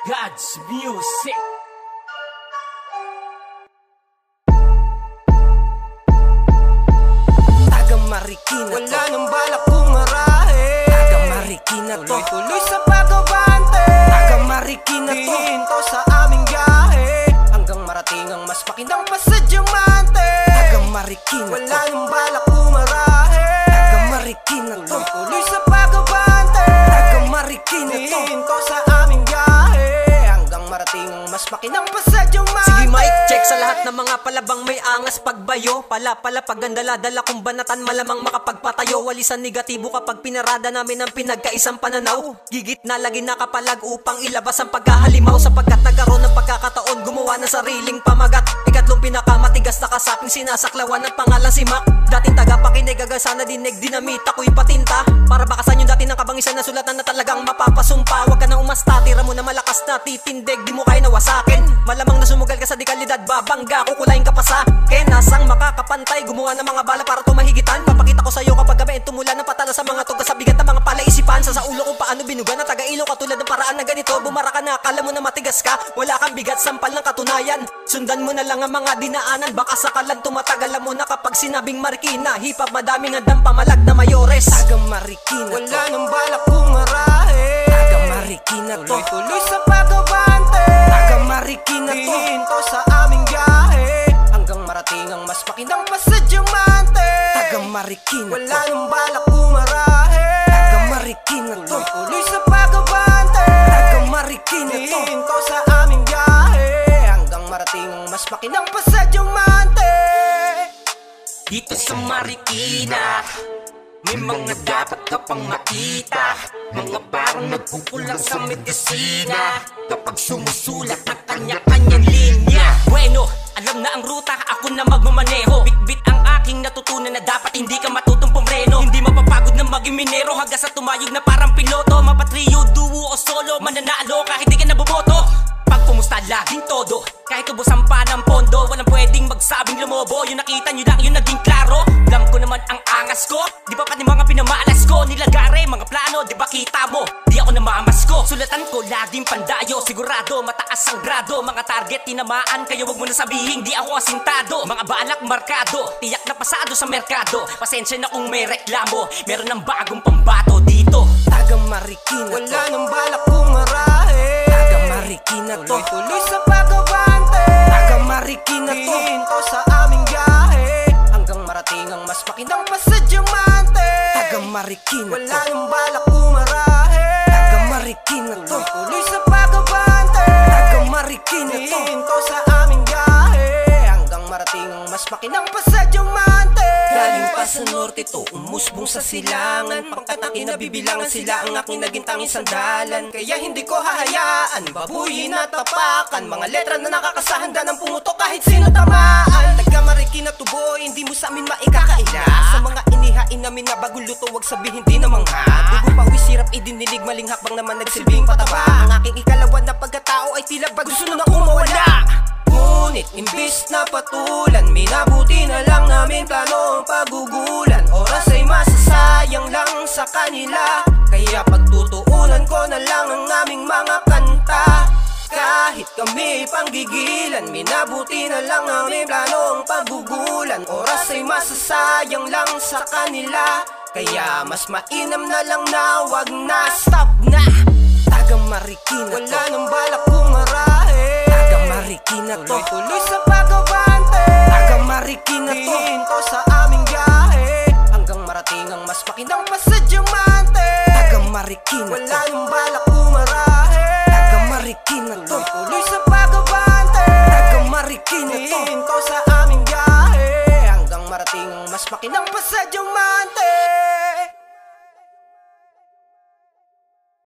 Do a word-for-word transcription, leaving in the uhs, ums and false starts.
God's music. Taga Marikina, wala nang balak kumarahe. Taga Marikina to, tuloy-tuloy sa pagabante. Taga Marikina to, hinto sa aming biyahe hanggang marating ang mas makinang pa sa diamante. Taga Marikina wala to, nang balak kumarahe. Taga Marikina to, tuloy-tuloy sa pagabante. Taga Marikina to, hinto sa aming biyahe hanggang marating ang mas makinang pa sa diamante. Sige mic check sa lahat ng mga palabang may angas pagbayo. Pala pala pag gandala-dala kung banatan malamang makapagpatayo. Walisan negatibo kapag pinarada namin ang pinagkaisang pananaw. Gigit na lagi nakapalag upang ilabas ang pagkahalimaw. Sapagkat nagkaroon ng pagkakataon gumawa ng sariling pamagat. Ikatlong pinakamatigas na kasaping sinasaklawan ng pangalan si Mac. Dating tagapakinig agad sana dinig dinamit ako'y patinta. Para bakasan yung dati ng kabangisan na sulatan na talagang mapapasumpa. Huwag ka nang umasta, tira mo na malakas na titindig. Di mo kaya nawasakin, malamang na sumugal ka sa dekalidad. Babangga, kukulain ka pa sa akin. Nasang makakapantay, gumawa ng mga bala para tumahigitan. Papakita ko sa'yo kapag gabi tumula ng patala sa mga tugas sa bigat ng mga palaisipan. Sa sa ulo kung paano binuga na taga-ilo katulad ng paraan na ganito. Bumara ka na, akala mo na matigas ka. Wala kang bigat, sampal ng katunayan. Sundan mo na lang ang mga dinaanan. Baka sakalan tumatagal mo na kapag sinabing Marikina. Hip-hop madaming handang pamalag na mayores. Taga Marikina to, wala nang balak kumarahe. Taga Marikina to, tuloy-tuloy sa pagabante. Taga Marikina to, hinto sa aming biyahe hanggang marating ang mas makinang pa sa diamante. Taga Marikina wala to, nang balak kumarahe. Taga Marikina to, tuloy-tuloy sa pagabante. Taga Marikina to, hinto sa aming biyahe hanggang marating ang mas makinang pa sa diamante. Dito sa Marikina may mga dapat ka pang makita. Mga parang nagkukulang sa medisina kapag sumusulat ng kanya-kanyang linya. Bueno, alam na ang ruta, ako na magmamaneho. Bit-bit ang aking natutunan na dapat hindi ka matutong pumreno. Hindi mapapagod na maging minero hanggang sa tumayog na parang piloto. Mapatrio, duo o solo, mananalo kahit di ka naboboto. Pag pumusta laging todo, kahit ubusan pa ng pondo. Walang pwedeng magsabing lumobo, yung nakita nyo lang yung naging klaro. Alam ko naman ang angas ko, di ba pati mga pinamalas ko. Nilagare, mga plano, di ba kita mo, di ako namamas ko. Sulatan ko laging pandayo, sigurado mataas ang grado. Mga target tinamaan, kaya wag mo na sabihin di ako asintado. Mga balak markado, tiyak na pasado sa merkado. Pasensya na kung may reklamo, meron ng bagong pambato dito. Taga Marikina to, wala nang balak kumarahe. Taga Marikina to, tuloy-tuloy sa pagabante. Taga Marikina to, hinto sa aming biyahe hanggang marating ang mas makinang pa sa diamante. Taga Marikina wala to, nang balak kumarahe. Taga Marikina to, tuloy sa pagabante. Taga Marikina to, hinto sa aming biyahe hanggang marating ang mas makinang pa sa diamante. galing pa sa norte to, umusbong sa silangan. Pangkat na kinabibilangan sila ang aking naging tanging sandalan. Kaya hindi ko hahayaan, babuyin at tapakan. Mga letra na nakakasahanda ng pumutok kahit sino tamaan. Taga Marikina to boy, hindi mo sa amin maikakaila. Sa mga inihain namin na bagong luto, wag sabihin di na mangha. Dugo pawis sirap idinilig, maling hakbang naman nagsilbing pataba. Ang aking ikalawan na pagkatao ay tila ba gusto na akong mawala. Ngunit imbis na patulan, minabuti na lang namin plano ang pagugulan. Oras ay masasayang lang sa kanila, kaya pagtutuunan ko na lang ang aming mga kanta. Kahit kami panggigilan, minabuti na lang namin plano ang pagugulan. Oras ay masasayang lang sa kanila, kaya mas mainam na lang na wag na. Stop na! Taga Marikina to, wala nang balak kumarahe. Taga Marikina to, tuloy-tuloy sa pagabante. Taga Marikina to, hinto sa aming biyahe hanggang marating ang mas makinang pa sa diamante. Taga Marikina wala to, nang balak kumarahe. Taga Marikina to, tuloy sa pagabante. Taga Marikina to, hinto sa aming biyahe hanggang marating ang mas makinang pa sa diamante.